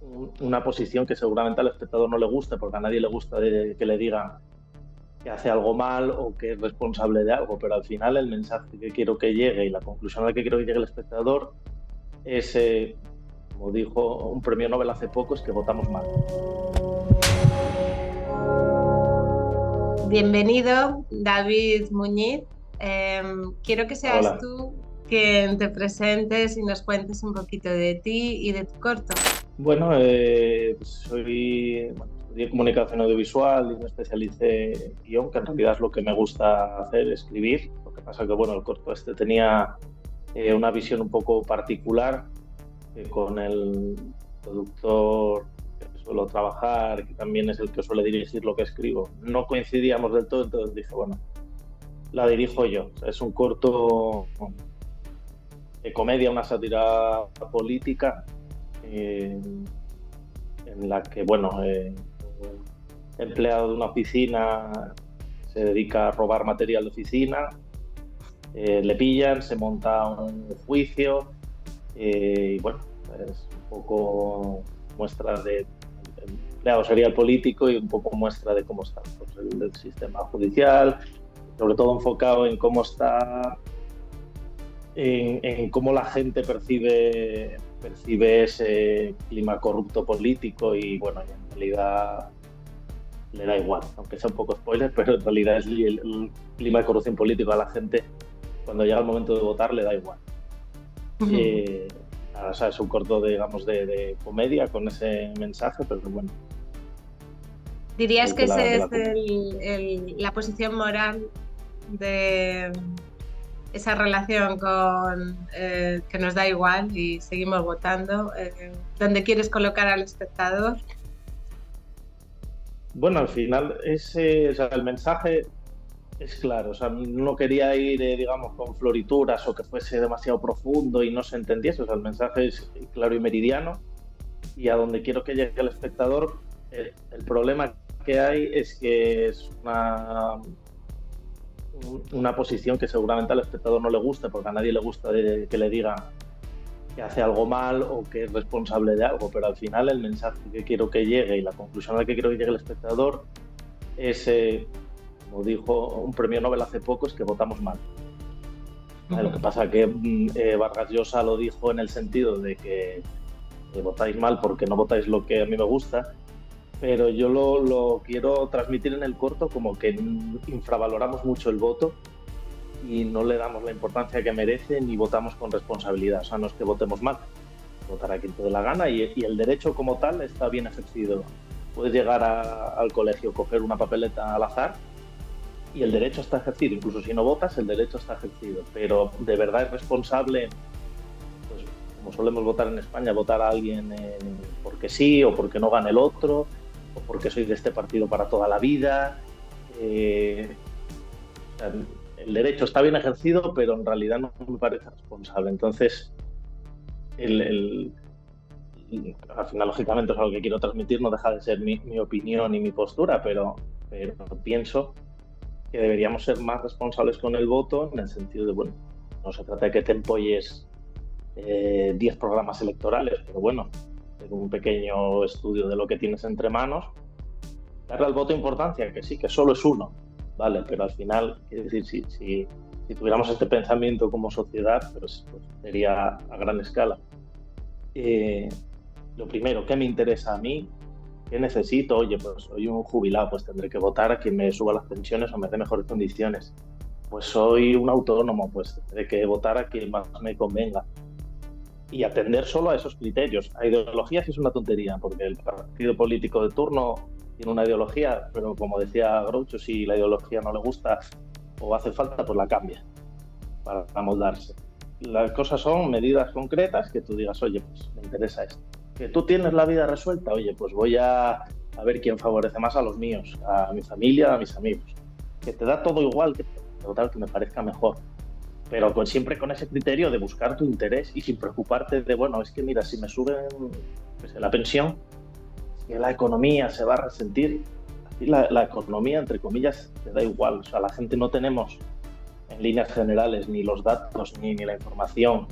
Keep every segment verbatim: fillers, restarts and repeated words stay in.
una posición que seguramente al espectador no le guste, porque a nadie le gusta de, que le digan que hace algo mal o que es responsable de algo, pero al final el mensaje que quiero que llegue y la conclusión a la que quiero que llegue el espectador es, eh, como dijo un premio Nobel hace poco, es que votamos mal. Bienvenido, David Muñiz. Eh, quiero que seas Hola. tú quien te presentes y nos cuentes un poquito de ti y de tu corto. Bueno, eh, pues soy, bueno, estudié comunicación audiovisual y me especialicé en guión, que en realidad es lo que me gusta hacer, escribir. Lo que pasa que, bueno, el corto este tenía eh, una visión un poco particular, que con el productor que suelo trabajar, que también es el que suele dirigir lo que escribo, no coincidíamos del todo, entonces dije, bueno, la dirijo yo. O sea, es un corto de comedia, una sátira política, eh, en la que, bueno, eh, un empleado de una oficina se dedica a robar material de oficina, eh, le pillan, se monta un juicio, eh, y bueno, es un poco muestra de el empleado serial político y un poco muestra de cómo está pues, el, el sistema judicial, sobre todo enfocado en cómo está, en, en cómo la gente percibe percibe ese clima corrupto político y bueno, y en realidad le da igual, aunque sea un poco spoiler, pero en realidad es el, el clima de corrupción político a la gente cuando llega el momento de votar le da igual. Uh-huh. Eh, o sea, es un corto, digamos, de, de comedia con ese mensaje, pero bueno. ¿Dirías que esa es la, el, el, la posición moral de esa relación con eh, que nos da igual y seguimos votando? Eh, ¿Dónde quieres colocar al espectador? Bueno, al final ese, o sea, el mensaje es claro. O sea, no quería ir, eh, digamos, con florituras o que fuese demasiado profundo y no se entendiese. O sea, el mensaje es claro y meridiano y a donde quiero que llegue el espectador. El, el problema que hay es que es una una posición que seguramente al espectador no le guste, porque a nadie le gusta de, que le digan que hace algo mal o que es responsable de algo, pero al final el mensaje que quiero que llegue y la conclusión a la que quiero que llegue el espectador es, eh, como dijo un premio Nobel hace poco, es que votamos mal. Uh-huh. Lo que pasa es que eh, Vargas Llosa lo dijo en el sentido de que eh, votáis mal porque no votáis lo que a mí me gusta, pero yo lo, lo quiero transmitir en el corto como que infravaloramos mucho el voto y no le damos la importancia que merece ni votamos con responsabilidad. O sea, no es que votemos mal, votar a quien te dé la gana y, y el derecho como tal está bien ejercido. Puedes llegar a, al colegio, coger una papeleta al azar y el derecho está ejercido. Incluso si no votas, el derecho está ejercido. Pero de verdad es responsable, pues, como solemos votar en España, votar a alguien eh, porque sí o porque no gane el otro, o porque soy de este partido para toda la vida. Eh, o sea, el derecho está bien ejercido, pero en realidad no me parece responsable. Entonces, el, el, al final, lógicamente, es algo que quiero transmitir, no deja de ser mi, mi opinión y mi postura, pero, pero pienso que deberíamos ser más responsables con el voto, en el sentido de, bueno, no se trata de que te empolles eh, diez programas electorales, pero bueno, en un pequeño estudio de lo que tienes entre manos, darle al voto importancia, que sí, que solo es uno, vale, pero al final, quiero decir, si, si, si tuviéramos este pensamiento como sociedad, pues, pues sería a gran escala. Eh, lo primero, ¿qué me interesa a mí? ¿Qué necesito? Oye, pues soy un jubilado, pues tendré que votar a quien me suba las pensiones o me dé mejores condiciones. Pues soy un autónomo, pues tendré que votar a quien más me convenga. Y atender solo a esos criterios. A ideologías es una tontería, porque el partido político de turno tiene una ideología, pero como decía Groucho, si la ideología no le gusta o hace falta, pues la cambia para amoldarse. Las cosas son medidas concretas que tú digas, oye, pues me interesa esto. Que tú tienes la vida resuelta, oye, pues voy a, a ver quién favorece más a los míos, a mi familia, a mis amigos. Que te da todo igual, que, total, que me parezca mejor. Pero con, siempre con ese criterio de buscar tu interés y sin preocuparte de, bueno, es que mira, si me suben pues, la pensión, es que la economía se va a resentir. Así la, la economía, entre comillas, te da igual. O sea, la gente no tenemos en líneas generales ni los datos ni, ni la información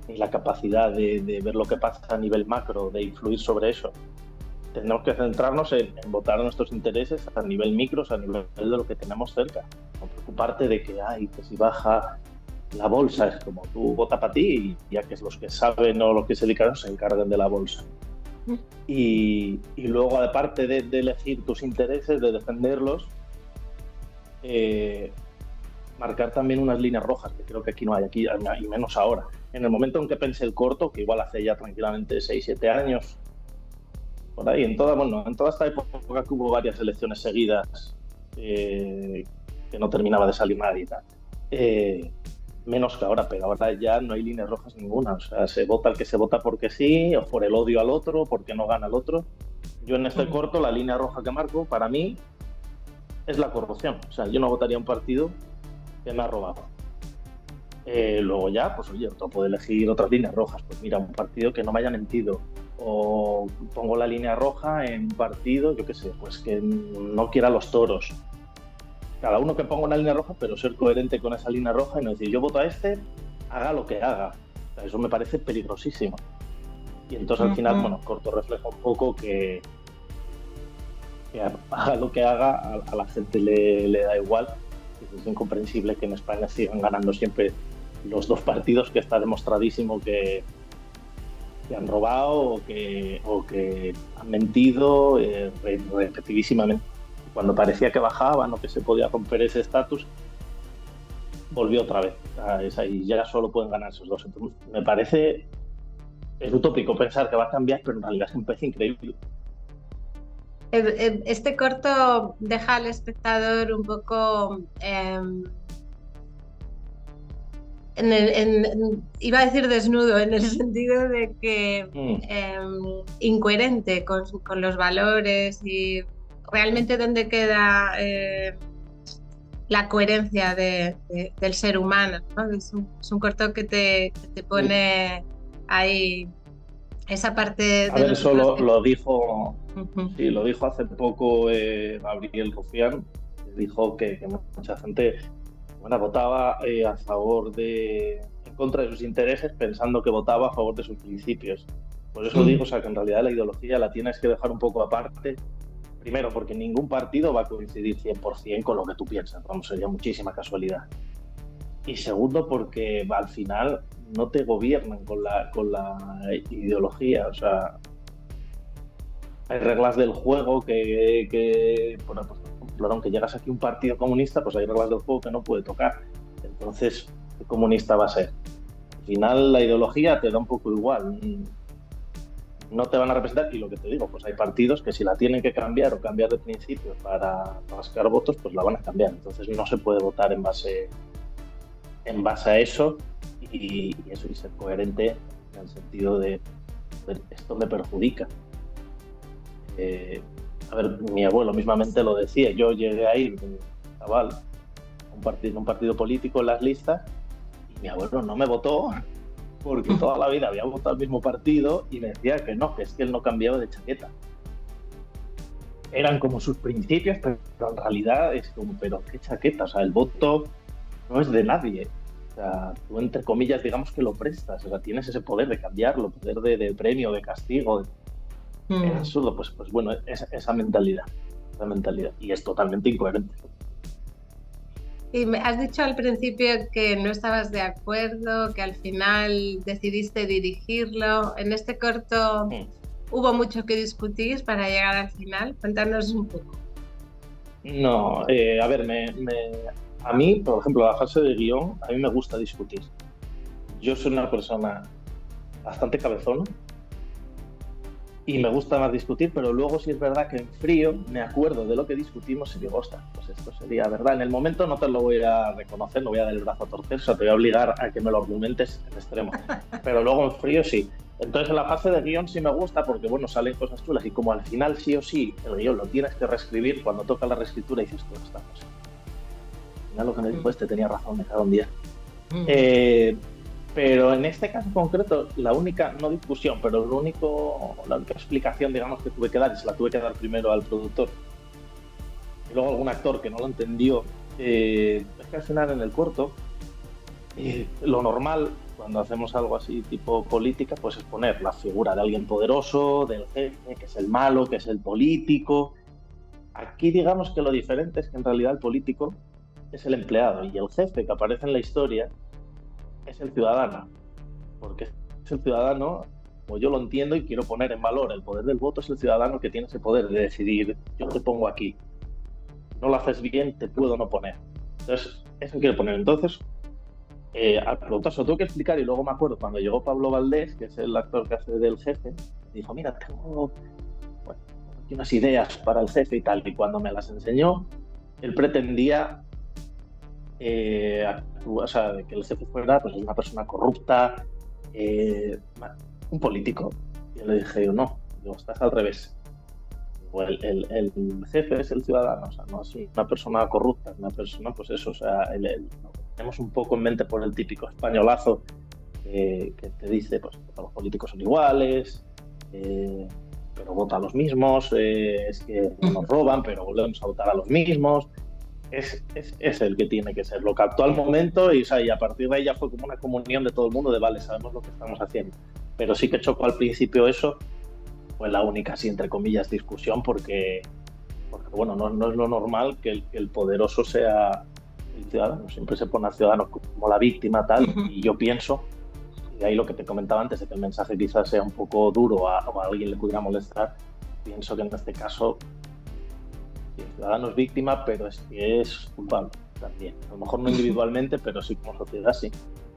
ni la capacidad de, de ver lo que pasa a nivel macro, de influir sobre eso. Tenemos que centrarnos en, en votar nuestros intereses a nivel micro, a nivel de lo que tenemos cerca. No preocuparte de que, ay, que si baja la bolsa, es como tú vota para ti y ya que los que saben o los que se dedican se encarguen de la bolsa. Y, y luego, aparte de, de elegir tus intereses, de defenderlos, eh, marcar también unas líneas rojas, que creo que aquí no hay, aquí y menos ahora. En el momento en que pensé el corto, que igual hace ya tranquilamente seis siete años, por ahí, en toda, bueno, en toda esta época que hubo varias elecciones seguidas, eh, que no terminaba de salir nadie y tal. Eh, menos que ahora, pero ahora ya no hay líneas rojas ninguna. O sea, se vota el que se vota porque sí, o por el odio al otro, porque no gana el otro. Yo en este corto, la línea roja que marco, para mí, es la corrupción. O sea, yo no votaría un partido que me ha robado. Eh, luego ya, pues oye, otro puede elegir otras líneas rojas. Pues mira, un partido que no me haya mentido. O pongo la línea roja en un partido, yo qué sé, pues que no quiera los toros. Cada uno que ponga una línea roja, pero ser coherente con esa línea roja y no decir, yo voto a este, haga lo que haga. O sea, eso me parece peligrosísimo. Y entonces al final, bueno, corto refleja un poco que, que haga lo que haga, a, a la gente le, le da igual. Es incomprensible que en España sigan ganando siempre los dos partidos, que está demostradísimo que, que han robado o que, o que han mentido eh, repetidísimamente. Cuando parecía que bajaban o que se podía romper ese estatus, volvió otra vez. Y ya solo pueden ganar esos dos. Entonces, me parece, es utópico pensar que va a cambiar, pero en realidad es un pez increíble. Este corto deja al espectador un poco, eh, en el, en, en, iba a decir desnudo, en el sentido de que mm. eh, incoherente con, con los valores y realmente dónde queda eh, la coherencia de, de, del ser humano, ¿no? Es un, es un corto que te, que te pone sí. ahí esa parte a de ver, eso lo, que... lo dijo uh-huh. sí, lo dijo hace poco eh, Gabriel Rufián, que dijo que, que mucha gente bueno, votaba eh, a favor de en contra de sus intereses pensando que votaba a favor de sus principios. Por eso uh-huh. digo, o sea, que en realidad la ideología la tienes que dejar un poco aparte. Primero, porque ningún partido va a coincidir cien por ciento con lo que tú piensas, vamos, sería muchísima casualidad. Y segundo, porque al final no te gobiernan con la, con la ideología, o sea, hay reglas del juego que, que por ejemplo, aunque llegas aquí a un partido comunista, pues hay reglas del juego que no puede tocar. Entonces, ¿qué comunista va a ser? Al final la ideología te da un poco igual. No te van a representar y lo que te digo, pues hay partidos que si la tienen que cambiar o cambiar de principio para rascar votos, pues la van a cambiar. Entonces no se puede votar en base, en base a eso y, y eso y ser coherente en el sentido de, de esto me perjudica. Eh, a ver, mi abuelo mismamente lo decía, yo llegué a ir de chaval a un partido, un partido político en las listas y mi abuelo no me votó porque toda la vida había votado al mismo partido y me decía que no, que es que él no cambiaba de chaqueta. Eran como sus principios, pero en realidad es como, pero qué chaqueta, o sea, el voto no es de nadie. O sea, tú entre comillas digamos que lo prestas, o sea, tienes ese poder de cambiarlo, poder de, de premio, de castigo. Mm. Es absurdo, pues, pues bueno, esa, esa mentalidad, esa mentalidad, y es totalmente incoherente. Y me has dicho al principio que no estabas de acuerdo, que al final decidiste dirigirlo. En este corto sí. ¿Hubo mucho que discutir para llegar al final? Cuéntanos un poco. No, eh, a ver, me, me, a mí, por ejemplo, la fase de guión, a mí me gusta discutir. Yo soy una persona bastante cabezona y me gusta más discutir, pero luego sí es verdad que en frío me acuerdo de lo que discutimos y digo, ostras, pues esto sería verdad. En el momento no te lo voy a reconocer, no voy a dar el brazo a torcer, o sea, te voy a obligar a que me lo argumentes en extremo. Pero luego en frío sí. Entonces en la fase de guión sí me gusta porque, bueno, salen cosas chulas y como al final sí o sí el guión lo tienes que reescribir, cuando toca la reescritura dices, tú no estamos. Al final lo que me dijo este tenía razón, me cago un día. Mm. Eh, Pero en este caso concreto, la única, no discusión, pero lo único, la única explicación, digamos, que tuve que dar, y se la tuve que dar primero al productor, y luego algún actor que no lo entendió, eh, es que al final en el corto, Y lo normal, cuando hacemos algo así tipo política, pues es poner la figura de alguien poderoso, del jefe, que es el malo, que es el político. Aquí digamos que lo diferente es que en realidad el político es el empleado y el jefe que aparece en la historia es el ciudadano, porque es el ciudadano, como yo lo entiendo y quiero poner en valor el poder del voto, es el ciudadano que tiene ese poder de decidir, yo te pongo aquí, no lo haces bien, te puedo no poner. Entonces, eso quiero poner. Entonces, eh, al preguntar, se lo tengo que explicar y luego me acuerdo cuando llegó Pablo Valdés, que es el actor que hace del jefe, me dijo, mira, tengo bueno, aquí unas ideas para el jefe y tal, y cuando me las enseñó, él pretendía eh, o sea, que el jefe fuera pues, una persona corrupta, eh, un político. Y yo le dije, no, digo, estás al revés. Digo, el, el, el jefe es el ciudadano, o sea, no es una persona corrupta, es una persona, pues eso, o sea, el, el, lo tenemos un poco en mente por el típico españolazo eh, que te dice pues, que todos los políticos son iguales, eh, pero vota a los mismos, eh, es que nos roban, pero volvemos a votar a los mismos. Es, es, es el que tiene que ser, lo captó al momento y, o sea, y a partir de ahí ya fue como una comunión de todo el mundo de vale, sabemos lo que estamos haciendo. Pero sí que chocó al principio eso, fue la única, así entre comillas, discusión porque, porque bueno, no, no es lo normal que el, que el poderoso sea el ciudadano, siempre se pone al ciudadano como la víctima tal, y yo pienso, y de ahí lo que te comentaba antes, de que el mensaje quizás sea un poco duro a, o a alguien le pudiera molestar, pienso que en este caso el ciudadano es víctima, pero es que es culpable también. A lo mejor no individualmente, pero sí como sociedad, sí.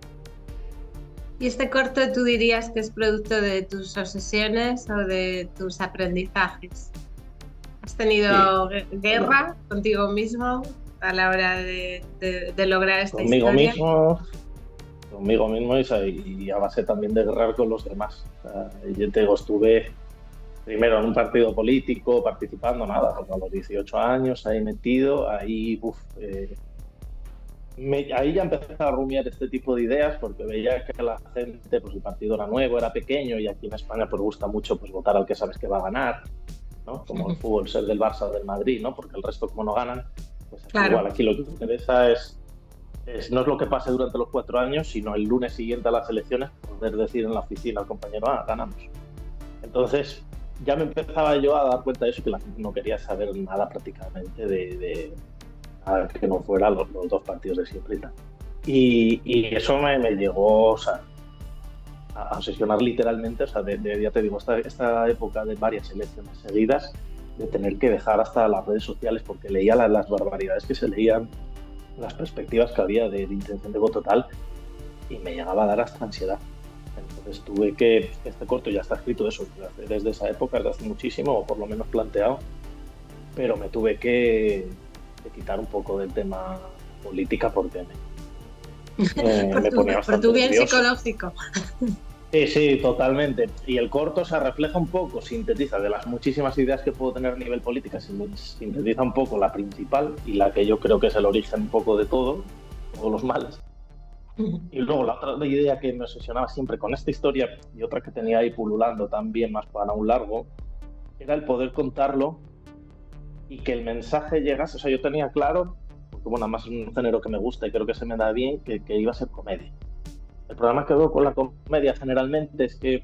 ¿Y este corto tú dirías que es producto de tus obsesiones o de tus aprendizajes? ¿Has tenido sí. guerra sí. contigo mismo a la hora de, de, de lograr esta conmigo historia? Mismo, conmigo mismo y, y a base también de guerrar con los demás. O sea, yo te digo, estuve primero en un partido político, participando, nada, a los dieciocho años, ahí metido, ahí, uf, eh, me, ahí ya empezaba a rumiar este tipo de ideas porque veía que la gente, pues el partido era nuevo, era pequeño y aquí en España pues gusta mucho pues votar al que sabes que va a ganar, ¿no? Como el fútbol, ser del Barça o del Madrid, ¿no? Porque el resto como no ganan, pues aquí claro. Igual aquí lo que me interesa es, es, no es lo que pase durante los cuatro años, sino el lunes siguiente a las elecciones poder decir en la oficina al compañero, ah, ganamos. Entonces, ya me empezaba yo a dar cuenta de eso, que la gente no quería saber nada prácticamente de, de nada que no fuera los, los dos partidos de siempre y tal. Y, y eso me, me llegó, o sea, a obsesionar literalmente, o sea, de, de, ya te digo, esta, esta época de varias elecciones seguidas, de tener que dejar hasta las redes sociales porque leía las, las barbaridades que se leían, las perspectivas que había de, de intención de voto tal, y me llegaba a dar hasta ansiedad. Entonces tuve que, este corto ya está escrito eso, desde esa época, desde hace muchísimo, o por lo menos planteado, pero me tuve que, que quitar un poco del tema política porque me, me, por, me tu, ponía por bastante tu bien nervioso. Psicológico. Sí, sí, totalmente. Y el corto se refleja un poco, sintetiza de las muchísimas ideas que puedo tener a nivel política, sintetiza un poco la principal y la que yo creo que es el origen un poco de todo, todos los males. Y luego la otra idea que me obsesionaba siempre con esta historia y otra que tenía ahí pululando también más para un largo, era el poder contarlo y que el mensaje llegase. O sea, yo tenía claro, porque bueno, además es un género que me gusta y creo que se me da bien, que, que iba a ser comedia. El problema que veo con la comedia generalmente es que,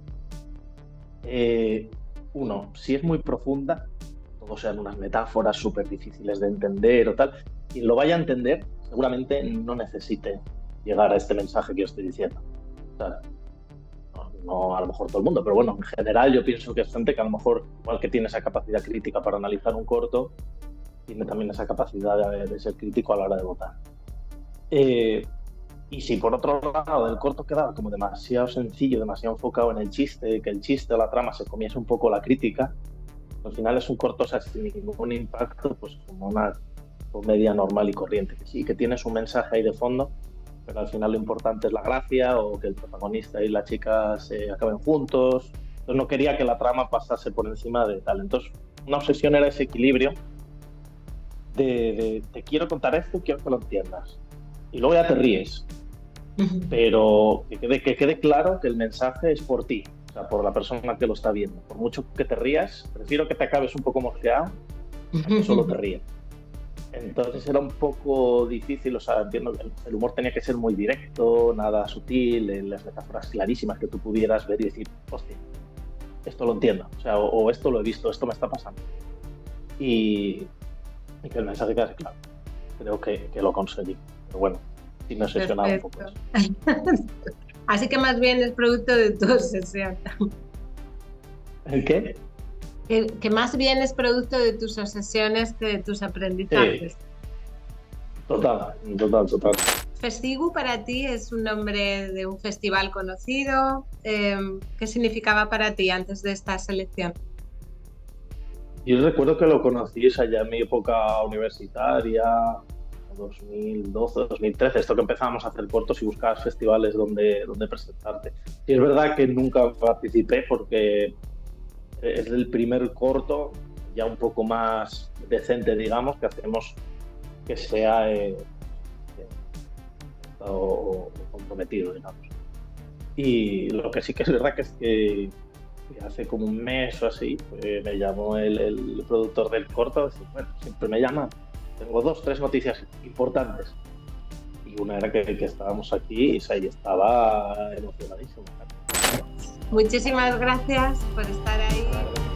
eh, uno, si es muy profunda, todo sean unas metáforas súper difíciles de entender o tal, quien lo vaya a entender seguramente no necesite llegar a este mensaje que yo estoy diciendo. O sea, no, no a lo mejor todo el mundo, pero bueno, en general yo pienso que es gente que a lo mejor, igual que tiene esa capacidad crítica para analizar un corto, tiene también esa capacidad de, de ser crítico a la hora de votar. Eh, y si por otro lado del corto quedaba como demasiado sencillo, demasiado enfocado en el chiste, que el chiste o la trama se comiese un poco la crítica, al final es un corto, o sea, sin ningún impacto, pues como una comedia normal y corriente, que sí, que tiene su mensaje ahí de fondo, pero al final lo importante es la gracia o que el protagonista y la chica se acaben juntos. Entonces no quería que la trama pasase por encima de tal. Entonces una obsesión era ese equilibrio de, de te quiero contar esto y quiero que lo entiendas. Y luego ya te ríes. Pero que quede, que quede claro que el mensaje es por ti, o sea, por la persona que lo está viendo. Por mucho que te rías, prefiero que te acabes un poco mosqueado a que solo te ríes. Entonces era un poco difícil, o sea, entiendo que el humor tenía que ser muy directo, nada sutil, en las metáforas clarísimas que tú pudieras ver y decir, hostia, esto lo entiendo, o sea, o, o esto lo he visto, esto me está pasando. Y, y que el mensaje quedase claro. Creo que, que lo conseguí, pero bueno, sí me obsesionaba un poco eso. Así que más bien es producto de tu obsesión. ¿El qué? Que, que más bien es producto de tus obsesiones que de tus aprendizajes. Sí. Total, total, total. Festigu para ti es un nombre de un festival conocido. Eh, ¿Qué significaba para ti antes de esta selección? Yo recuerdo que lo conocí allá en mi época universitaria, dos mil doce, dos mil trece, esto que empezábamos a hacer cortos y buscabas festivales donde, donde presentarte. Y es verdad que nunca participé porque es el primer corto, ya un poco más decente, digamos, que hacemos que sea eh, o, o comprometido, digamos. Y lo que sí que es verdad que es que hace como un mes o así pues, me llamó el, el productor del corto y dice, bueno, siempre me llaman, tengo dos, tres noticias importantes. Y una era que, que estábamos aquí y Sai estaba emocionadísimo. Muchísimas gracias por estar ahí. Claro.